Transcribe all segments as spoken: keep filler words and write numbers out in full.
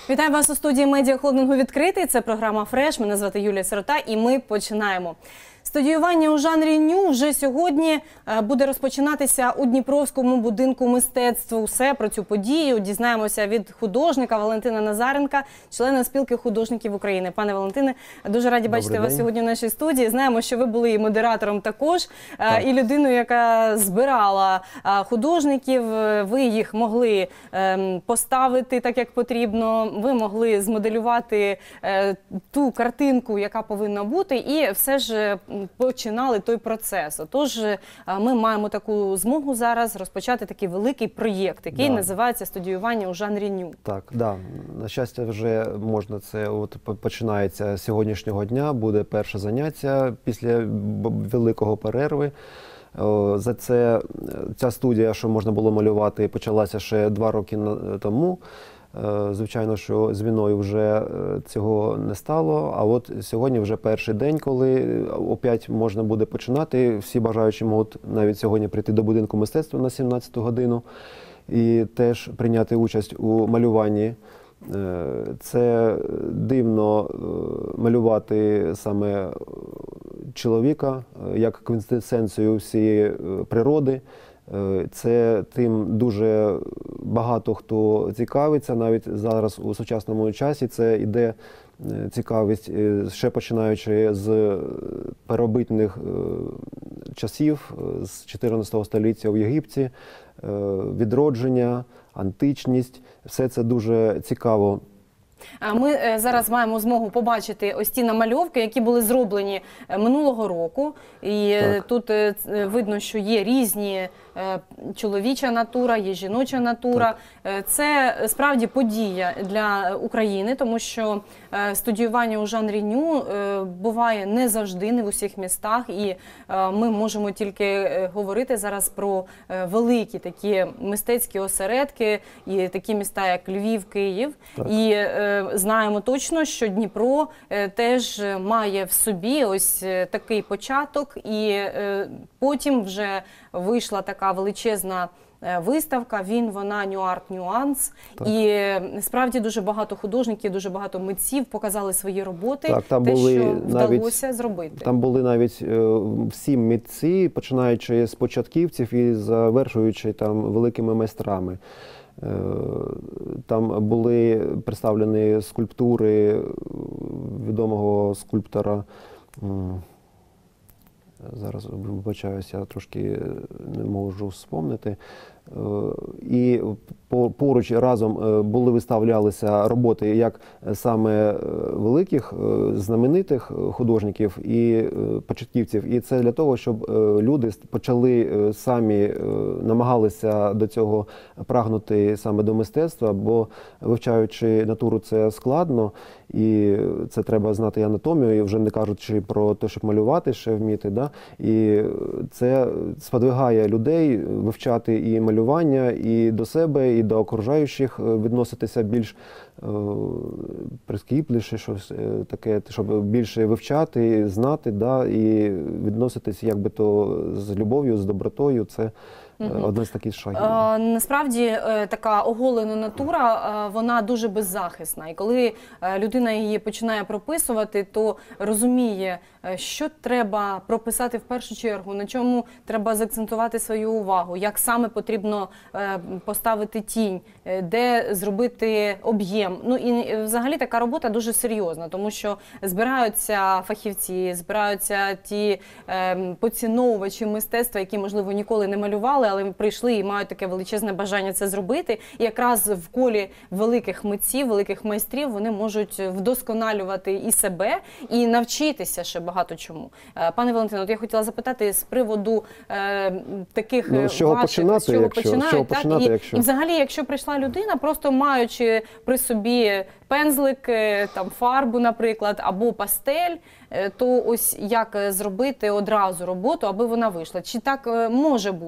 Вітаю вас у студії медіахолдингу «Відкритий». Це програма «Фреш». Мене звати Юлія Сирота і ми починаємо. Студіювання у жанрі ню вже сьогодні буде розпочинатися у Дніпровському будинку мистецтв. Усе про цю подію дізнаємося від художника Валентина Назаренка, члена спілки художників України. Пане Валентине, дуже раді бачити Добрий вас день. сьогодні в нашій студії. Знаємо, що ви були і модератором також, так. і людиною, яка збирала художників. Ви їх могли поставити так, як потрібно. Ви могли змоделювати ту картинку, яка повинна бути, і все ж починали той процес. Отож, ми маємо таку змогу зараз розпочати такий великий проєкт, який да. називається «Студіювання у жанрі ню». Так, да. На щастя, вже можна це, от починається з сьогоднішнього дня, буде перше заняття після великого перерви. За це, ця студія, що можна було малювати, почалася ще два роки тому. Звичайно, що з війною вже цього не стало, а от сьогодні вже перший день, коли опять можна буде починати. Всі бажаючі можуть навіть сьогодні прийти до будинку мистецтва на сімнадцяту годину і теж прийняти участь у малюванні. Це дивно малювати саме чоловіка, як квінтесенцію всієї природи. Це тим дуже багато хто цікавиться, навіть зараз у сучасному часі це йде цікавість, ще починаючи з первобытних часів, з чотирнадцятого століття в Єгипті, відродження, античність, все це дуже цікаво. Ми зараз маємо змогу побачити ось ті намальовки, які були зроблені минулого року. І так. Тут видно, що є різні чоловіча натура, є жіноча натура. Так. Це справді подія для України, тому що студіювання у жанрі ню буває не завжди, не в усіх містах. І ми можемо тільки говорити зараз про великі такі мистецькі осередки, і такі міста, як Львів, Київ. Так. І знаємо точно, що Дніпро теж має в собі ось такий початок, і потім вже вийшла така величезна виставка «Він, вона, нюарт, нюанс». Так. І справді дуже багато художників, дуже багато митців показали свої роботи, так, там те, були що вдалося навіть, зробити. Там були навіть всі митці, починаючи з початківців і завершуючи там великими майстрами. Там були представлені скульптури відомого скульптора, зараз вибачаюся, я трошки не можу вспомнити. І поруч разом були виставлялися роботи як саме великих, знаменитих художників і початківців. І це для того, щоб люди почали самі, намагалися до цього прагнути саме до мистецтва, бо вивчаючи натуру це складно, і це треба знати анатомію, і вже не кажучи про те, щоб малювати, ще вміти. Да? І це сподвигає людей вивчати і малювання, і до себе, і до окружаючих відноситися більш е, прискіпливіше, щось таке, щоб більше вивчати, знати, да, і відноситися якби то з любов'ю, з добротою. Це одна з таких шагів. А, насправді така оголена натура, вона дуже беззахисна. І коли людина її починає прописувати, то розуміє, що треба прописати в першу чергу, на чому треба заакцентувати свою увагу, як саме потрібно поставити тінь, де зробити об'єм. Ну і взагалі така робота дуже серйозна, тому що збираються фахівці, збираються ті поціновувачі мистецтва, які, можливо, ніколи не малювали, але прийшли і мають таке величезне бажання це зробити. І якраз в колі великих митців, великих майстрів вони можуть вдосконалювати і себе, і навчитися ще багато чому. Пане Валентине, от я хотіла запитати з приводу е, таких ну, з чого ваших, починати, з чого якщо, починають, з чого так? починати, І, якщо... і взагалі, якщо прийшла людина, просто маючи при собі пензлик, там фарбу, наприклад, або пастель, то ось як зробити одразу роботу, аби вона вийшла? Чи так може бути? Бо я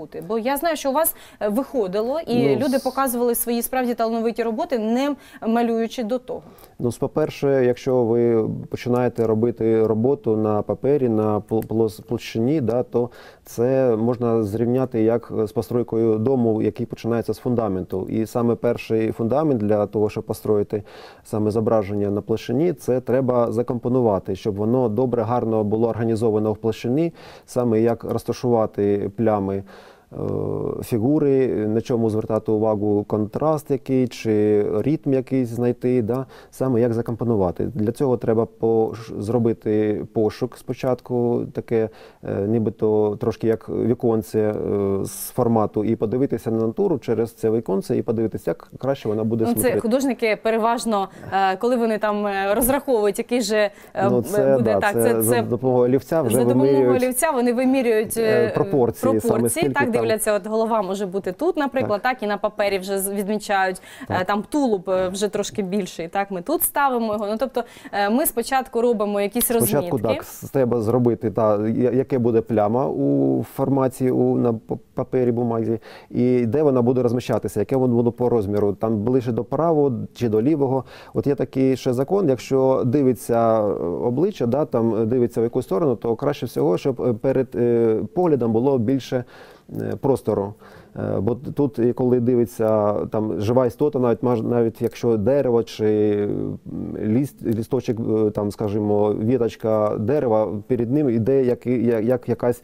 Я знаю, що у вас виходило, і Ну, люди показували свої справді талановиті роботи, не малюючи до того. Ну, по-перше, якщо ви починаєте робити роботу на папері, на пл- площині, да, то це можна зрівняти як з постройкою дому, який починається з фундаменту. І саме перший фундамент для того, щоб построїти саме зображення на площині, це треба закомпонувати, щоб воно добре, гарно було організовано в площині, саме як розташувати плями фігури, на чому звертати увагу, контраст який, чи ритм якийсь знайти, да? Саме як закомпонувати. Для цього треба по, зробити пошук спочатку, таке нібито трошки як віконце з формату, і подивитися на натуру через це віконце, і подивитися, як краще вона буде ну, смотрети. Це художники переважно, коли вони там розраховують, який же ну, це, буде да, так. Це, Це, за це, допомогою олівця вже за допомогою вимірюють олівця вони вимірюють пропорції, пропорції саме скільки так, там. дивляться, от голова може бути тут, наприклад, так, так і на папері вже відмічають, так. Там тулуб вже трошки більший, так, ми тут ставимо його. Ну, тобто ми спочатку робимо якісь спочатку, розмітки. Спочатку, так, треба зробити, та, яке буде пляма у форматі, у, на папері, бумазі, і де вона буде розміщатися, яке воно буде по розміру, там ближче до правого чи до лівого. От є такий ще закон, якщо дивиться обличчя, да, там дивиться в якусь сторону, то краще всього, щоб перед е, поглядом було більше простору. Бо тут, коли дивиться там жива істота, навіть навіть якщо дерево чи ліст, лісточок, там, скажімо, віточка дерева, перед ним іде як, як, як якась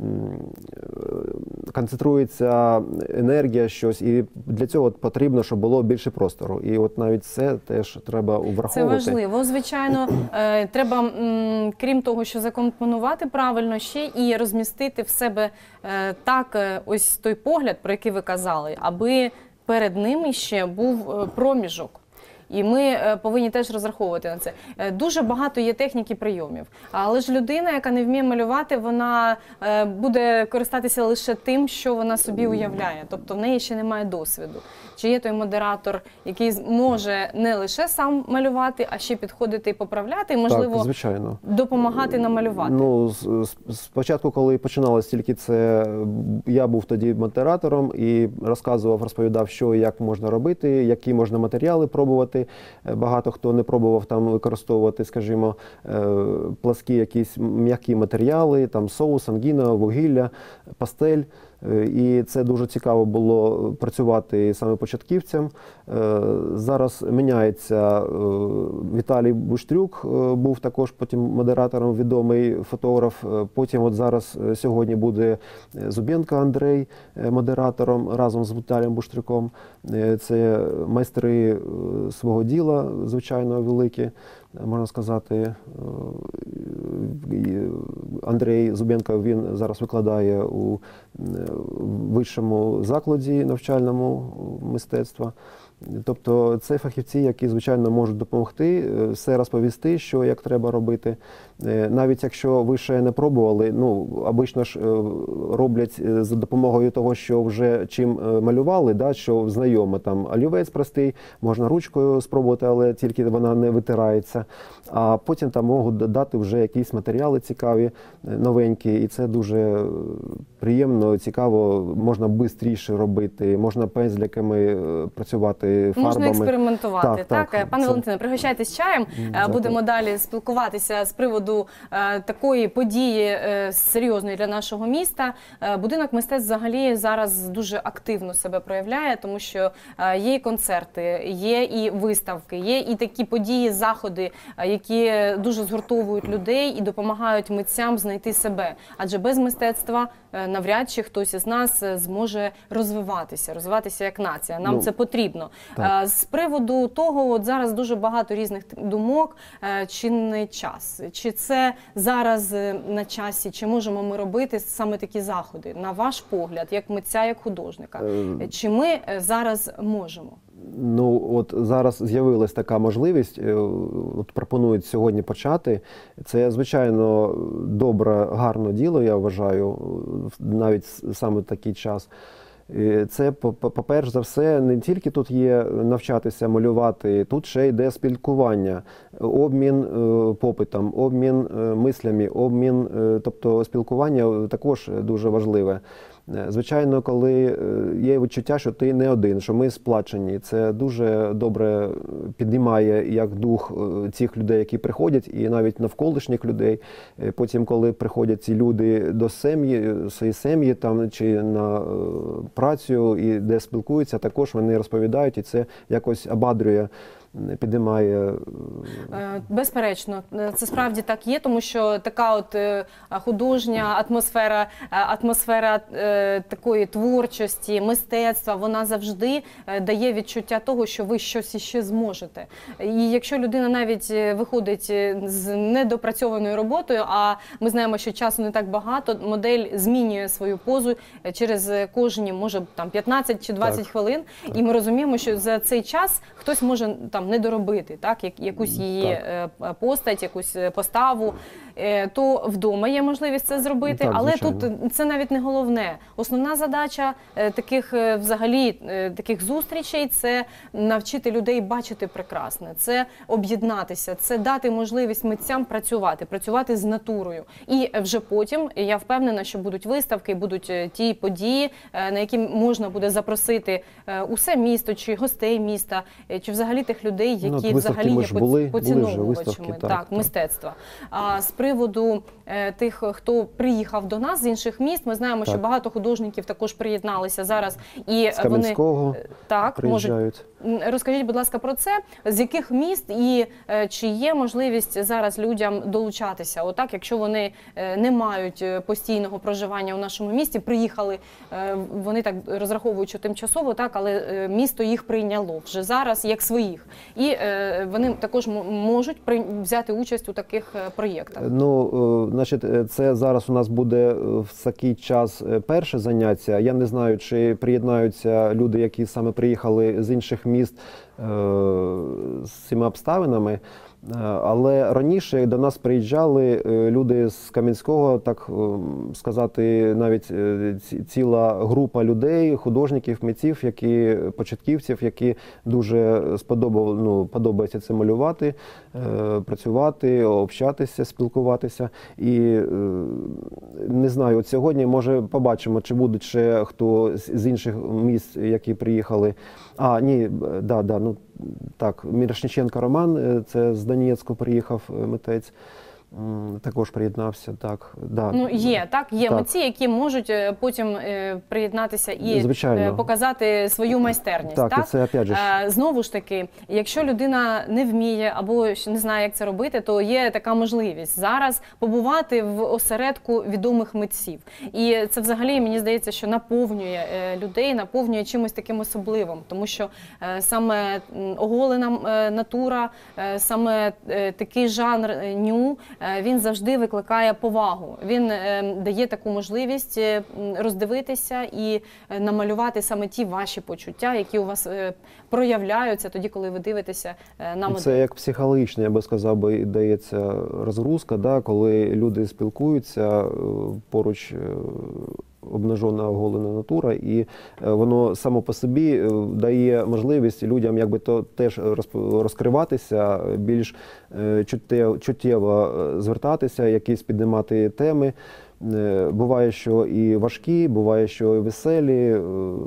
концентрується енергія, щось, і для цього потрібно, щоб було більше простору. І от навіть це теж треба враховувати. Це важливо. Звичайно, треба, крім того, що закомпонувати правильно, ще і розмістити в себе так ось той погляд, про який ви казали, аби перед ним ще був проміжок. І ми повинні теж розраховувати на це. Дуже багато є техніки прийомів. Але ж людина, яка не вміє малювати, вона буде користатися лише тим, що вона собі уявляє. Тобто в неї ще немає досвіду. Чи є той модератор, який може не лише сам малювати, а ще підходити і поправляти, і, можливо, так, звичайно, допомагати намалювати? Ну, спочатку, коли починалось тільки це, я був тоді модератором і розказував, розповідав, що і як можна робити, які можна матеріали пробувати. Багато хто не пробував там використовувати, скажімо, пласкі якісь м'які матеріали, там соус, ангіна, вугілля, пастель. І це дуже цікаво було працювати саме початківцям. Зараз міняється. Віталій Буштрюк був також потім модератором, відомий фотограф. Потім от зараз сьогодні буде Зубенко Андрей модератором разом з Віталієм Буштрюком. Це майстри свого діла, звичайно, великі. Можна сказати, Андрій Зубенко, він зараз викладає у вищому закладі навчальному мистецтва. Тобто це фахівці, які, звичайно, можуть допомогти, все розповісти, що як треба робити. Навіть якщо ви ще не пробували, ну, обично ж роблять за допомогою того, що вже чим малювали, да, що знайомо, там олівець простий, можна ручкою спробувати, але тільки вона не витирається. А потім там можуть додати вже якісь матеріали цікаві, новенькі, і це дуже приємно, цікаво, можна швидше робити, можна пензликами працювати, фарбами. Можна експериментувати. Так, так. так. Пане Це... Валентине, пригощайтесь чаєм. Дякую. Будемо далі спілкуватися з приводу е, такої події е, серйозної для нашого міста. Е, Будинок мистецтв взагалі зараз дуже активно себе проявляє, тому що е, є і концерти, є і виставки, є і такі події, заходи, е, які дуже згуртовують людей і допомагають митцям знайти себе. Адже без мистецтва е, навряд чи хтось із нас зможе розвиватися, розвиватися як нація. Нам ну, це потрібно. Так. З приводу того, от зараз дуже багато різних думок, чи не час, чи це зараз на часі, чи можемо ми робити саме такі заходи, на ваш погляд, як митця, як художника, Е... чи ми зараз можемо? Ну, от зараз з'явилась така можливість, от пропонують сьогодні почати. Це, звичайно, добре, гарне діло, я вважаю, навіть саме такий час. Це, по-перше за все, не тільки тут є навчатися малювати, тут ще йде спілкування, обмін попитом, обмін мислями, обмін, тобто спілкування також дуже важливе. Звичайно, коли є відчуття, що ти не один, що ми сплачені, це дуже добре піднімає як дух цих людей, які приходять, і навіть навколишніх людей. Потім, коли приходять ці люди до сім'ї, своєї сім'ї там чи на працю, і де спілкуються, також вони розповідають, і це якось ободрює, підіймає. Безперечно, це справді так є, тому що така от художня атмосфера, атмосфера такої творчості, мистецтва, вона завжди дає відчуття того, що ви щось іще зможете. І якщо людина навіть виходить з недопрацьованою роботою, а ми знаємо, що часу не так багато, модель змінює свою позу через кожні, може, там п'ятнадцять чи двадцять так. хвилин, так. і ми розуміємо, що за цей час хтось може там не доробити, так, як, якусь її так. постать, якусь поставу, то вдома є можливість це зробити, так, але звичайно. Тут це навіть не головне. Основна задача таких взагалі таких зустрічей – це навчити людей бачити прекрасне, це об'єднатися, це дати можливість митцям працювати, працювати з натурою. І вже потім, я впевнена, що будуть виставки, будуть ті події, на які можна буде запросити усе місто, чи гостей міста, чи взагалі тих людей, які ну, взагалі є були, поціновувачами були так, так, мистецтва. А з приводу е, тих, хто приїхав до нас з інших міст, ми знаємо, так. що багато художників також приєдналися зараз. І з Кам'янського вони так, приїжджають. Можуть. Розкажіть, будь ласка, про це. З яких міст і е, чи є можливість зараз людям долучатися? Отак, якщо вони е, не мають постійного проживання у нашому місті, приїхали, е, вони так розраховують, що тимчасово, так, але е, місто їх прийняло вже зараз як своїх. І е, вони також можуть при, взяти участь у таких проєктах. Ну, значить, це зараз у нас буде в такий час перше заняття. Я не знаю, чи приєднаються люди, які саме приїхали з інших міст з цими обставинами. Але раніше до нас приїжджали люди з Кам'янського, так сказати, навіть ціла група людей, художників, митців, які, початківців, які дуже сподобали, ну, подобається це малювати, працювати, общатися, спілкуватися. І не знаю, от сьогодні, може, побачимо, чи будуть ще хто з інших міст, які приїхали. А, ні, да, да, ну, так, Мірошниченко Роман, це з Донецьку приїхав митець, також приєднався, так. Да. Ну, є, так, є так. митці, які можуть потім приєднатися і Звичайно. показати свою майстерність. Так, так? І це, опять же. Знову ж таки, якщо людина не вміє або не знає, як це робити, то є така можливість зараз побувати в осередку відомих митців. І це взагалі, мені здається, що наповнює людей, наповнює чимось таким особливим, тому що саме оголена натура, саме такий жанр ню, він завжди викликає повагу. Він дає таку можливість роздивитися і намалювати саме ті ваші почуття, які у вас проявляються тоді, коли ви дивитеся на модель. Це як психологічна, я би сказав, би, дається розгрузка, да, коли люди спілкуються, поруч обнажена оголена натура, і воно само по собі дає можливість людям якби то теж розкриватися, більш чуттєво звертатися, якісь піднімати теми. Буває, що і важкі, буває, що і веселі.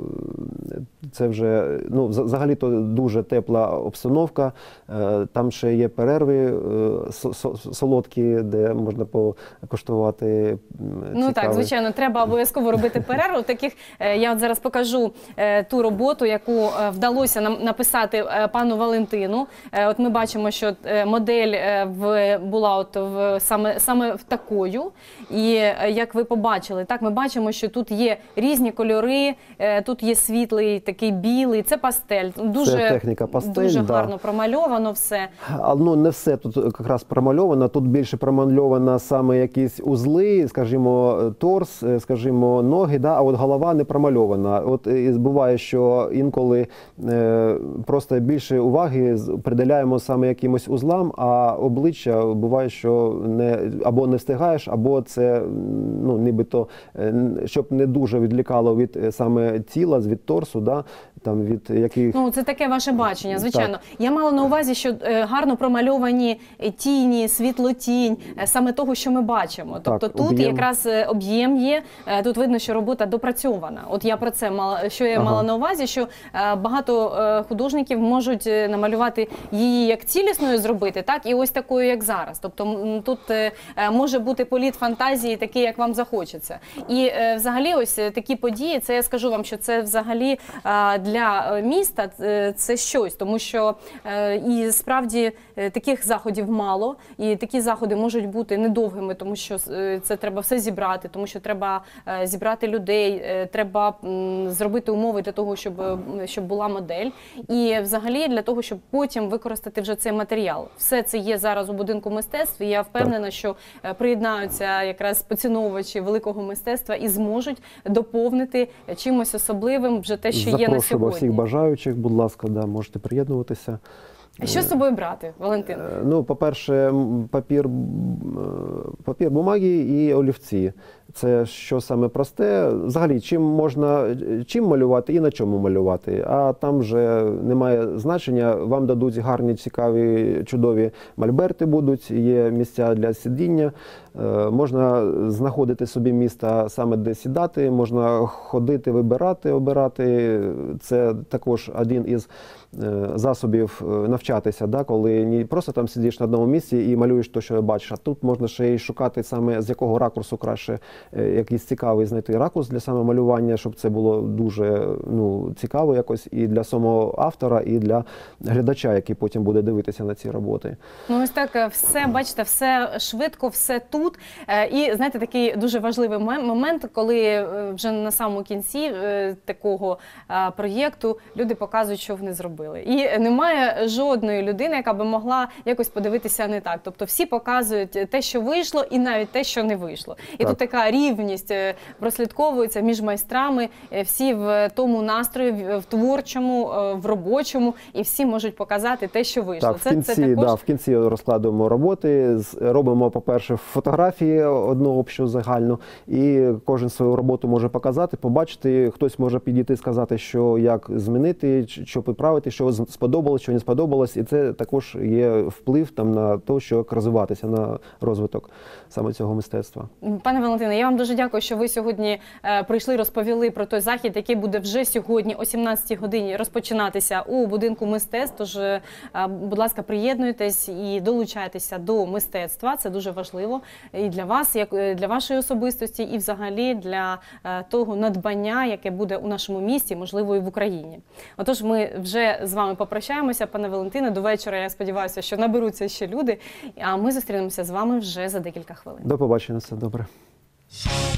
Це вже, ну, взагалі-то дуже тепла обстановка. Там ще є перерви солодкі, де можна покуштувати цікаві. Ну так, звичайно, треба обов'язково робити перерву. Таких, я от зараз покажу ту роботу, яку вдалося нам написати пану Валентину. От ми бачимо, що модель була от в, саме, саме в такою. І як ви побачили, так, ми бачимо, що тут є різні кольори, тут є світлий, такий білий, це пастель. Дуже, це техніка пастель, дуже да. гарно промальовано все. А, ну, не все тут якраз промальовано, тут більше промальовано саме якісь узли, скажімо, торс, скажімо, ноги, да, а от голова не промальована. От і буває, що інколи е, просто більше уваги приділяємо саме якимось узлам, а обличчя буває, що не, або не встигаєш, або це, ну, нібито, щоб не дуже відлікало від саме тіла, від торсу, да, да? Там від яких... Ну, це таке ваше бачення, звичайно. Так. Я мала на увазі, що е, гарно промальовані тіні, світло-тінь, е, саме того, що ми бачимо. Тобто так, тут об'єм. якраз об'єм є, е, тут видно, що робота допрацьована. От я про це мала, що я ага. мала на увазі, що е, багато е, художників можуть намалювати її як цілісною зробити, так і ось такою, як зараз. Тобто тут е, може бути політ фантазії такий, як вам захочеться. І е, взагалі ось такі події, це я скажу вам, що це взагалі е, для міста це щось, тому що е, і справді е, таких заходів мало, і такі заходи можуть бути недовгими, тому що е, це треба все зібрати, тому що треба е, зібрати людей, е, треба м, зробити умови для того, щоб, щоб була модель, і взагалі для того, щоб потім використати вже цей матеріал. Все це є зараз у будинку мистецтв, і я впевнена, так. що е, приєднаються якраз поціновувачі великого мистецтва і зможуть доповнити чимось особливим вже те, що є на сьогодні. Всіх бажаючих, будь ласка, да, можете приєднуватися. Що з собою брати, Валентин? Ну, по-перше, папір, папір бумаги і олівці. Це що саме просте. Взагалі, чим можна, чим малювати і на чому малювати. А там вже немає значення, вам дадуть гарні, цікаві, чудові мольберти будуть, є місця для сидіння. Можна знаходити собі місце саме де сідати, можна ходити, вибирати, обирати. Це також один із засобів навчатися, да, коли не просто там сидиш на одному місці і малюєш те, що бачиш, а тут можна ще й шукати саме з якого ракурсу краще якийсь цікавий знайти ракурс для саме малювання, щоб це було дуже ну, цікаво якось і для самого автора, і для глядача, який потім буде дивитися на ці роботи. Ну ось так все, бачите, все швидко, все тут. І знаєте, такий дуже важливий момент, коли вже на самому кінці такого проєкту люди показують, що вони зробили. І немає жодної людини, яка би могла якось подивитися не так. Тобто всі показують те, що вийшло, і навіть те, що не вийшло. І так. Тут така рівність прослідковується між майстрами, всі в тому настрої, в творчому, в робочому, і всі можуть показати те, що вийшло. Так, в кінці, це також... да, в кінці розкладуємо роботи, робимо, по-перше, фотографії одну общу загальну, і кожен свою роботу може показати, побачити, хтось може підійти і сказати, що як змінити, що поправити, що сподобалось, що не сподобалось, і це також є вплив там на те, що як розвиватися, на розвиток саме цього мистецтва. Пане Валентине, я вам дуже дякую, що ви сьогодні е, прийшли, розповіли про той захід, який буде вже сьогодні о сімнадцятій годині розпочинатися у будинку мистецтв. Тож, е, будь ласка, приєднуйтесь і долучайтеся до мистецтва. Це дуже важливо і для вас, як для вашої особистості, і взагалі для е, того надбання, яке буде у нашому місті, можливо, і в Україні. Отож, ми вже з вами попрощаємося, пане Валентине. До вечора, я сподіваюся, що наберуться ще люди. А ми зустрінемося з вами вже за декілька хвилин. До побачення, все добре.